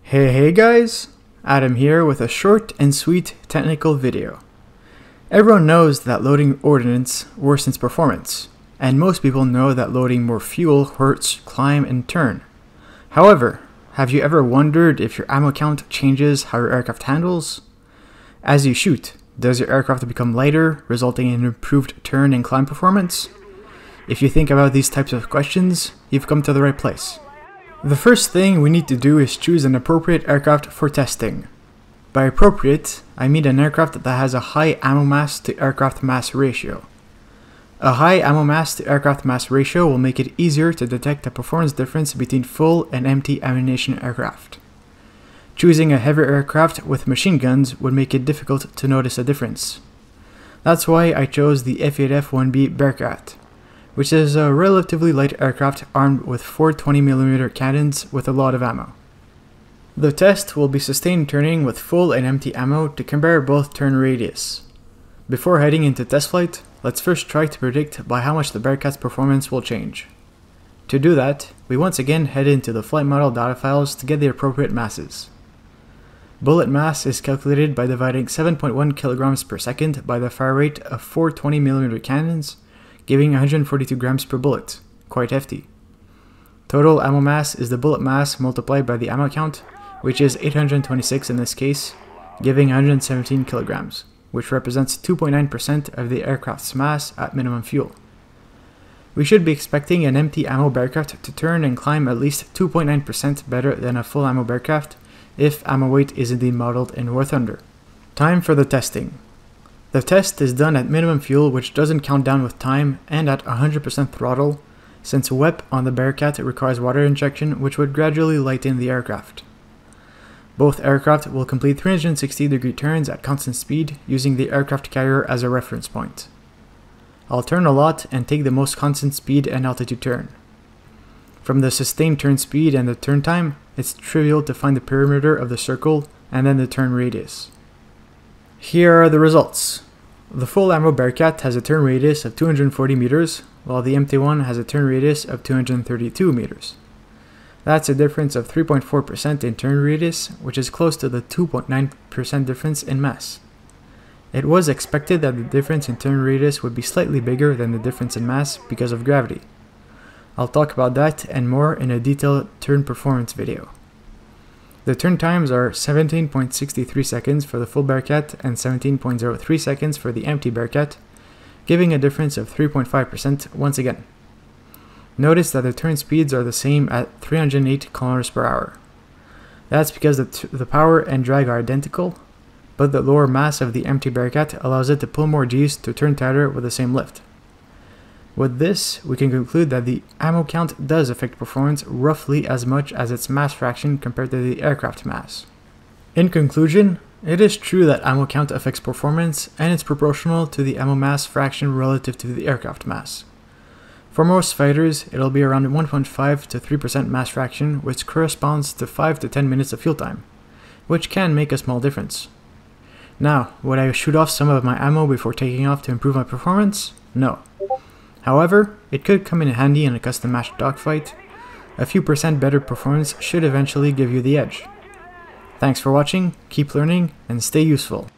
Hey guys, Adam here with a short and sweet technical video. Everyone knows that loading ordnance worsens performance, and most people know that loading more fuel hurts climb and turn. However, have you ever wondered if your ammo count changes how your aircraft handles? As you shoot, does your aircraft become lighter, resulting in improved turn and climb performance? If you think about these types of questions, you've come to the right place. The first thing we need to do is choose an appropriate aircraft for testing. By appropriate, I mean an aircraft that has a high ammo mass to aircraft mass ratio. A high ammo mass to aircraft mass ratio will make it easier to detect the performance difference between full and empty ammunition aircraft. Choosing a heavier aircraft with machine guns would make it difficult to notice a difference. That's why I chose the F-8F-1B Bearcat, which is a relatively light aircraft armed with 4 20mm cannons with a lot of ammo. The test will be sustained turning with full and empty ammo to compare both turn radius. Before heading into test flight, let's first try to predict by how much the Bearcat's performance will change. To do that, we once again head into the flight model data files to get the appropriate masses. Bullet mass is calculated by dividing 7.1 kilograms per second by the fire rate of 4 20mm cannons, giving 142 grams per bullet, quite hefty. Total ammo mass is the bullet mass multiplied by the ammo count, which is 826 in this case, giving 117 kilograms, which represents 2.9% of the aircraft's mass at minimum fuel. We should be expecting an empty ammo Bearcat to turn and climb at least 2.9% better than a full ammo Bearcat if ammo weight is indeed modeled in War Thunder. Time for the testing. The test is done at minimum fuel, which doesn't count down with time, and at 100% throttle, since WEP on the Bearcat requires water injection, which would gradually lighten the aircraft. Both aircraft will complete 360-degree turns at constant speed, using the aircraft carrier as a reference point. I'll turn a lot and take the most constant speed and altitude turn. From the sustained turn speed and the turn time, it's trivial to find the perimeter of the circle and then the turn radius. Here are the results. The full ammo Bearcat has a turn radius of 240 meters, while the empty one has a turn radius of 232 meters. That's a difference of 3.4% in turn radius, which is close to the 2.9% difference in mass. It was expected that the difference in turn radius would be slightly bigger than the difference in mass because of gravity. I'll talk about that and more in a detailed turn performance video. The turn times are 17.63 seconds for the full Bearcat and 17.03 seconds for the empty Bearcat, giving a difference of 3.5% once again. Notice that the turn speeds are the same at 308 km per hour. That's because the power and drag are identical, but the lower mass of the empty Bearcat allows it to pull more G's to turn tighter with the same lift. With this, we can conclude that the ammo count does affect performance roughly as much as its mass fraction compared to the aircraft mass. In conclusion, it is true that ammo count affects performance, and it's proportional to the ammo mass fraction relative to the aircraft mass. For most fighters, it'll be around 1.5 to 3% mass fraction, which corresponds to 5 to 10 minutes of fuel time, which can make a small difference. Now, would I shoot off some of my ammo before taking off to improve my performance? No. However, it could come in handy in a custom matched dogfight. A few percent better performance should eventually give you the edge. Thanks for watching, keep learning, and stay useful.